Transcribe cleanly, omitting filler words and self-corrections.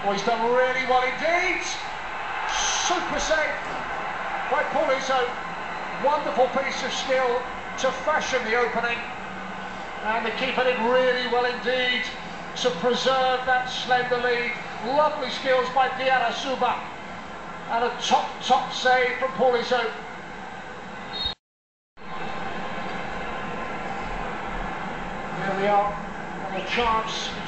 Well, he's done really well indeed. Super save by Izzo. Wonderful piece of skill to fashion the opening. And the keeper did really well indeed to preserve that slender lead. Lovely skills by Diarra Suba. And a top save from Izzo. There we are, and a chance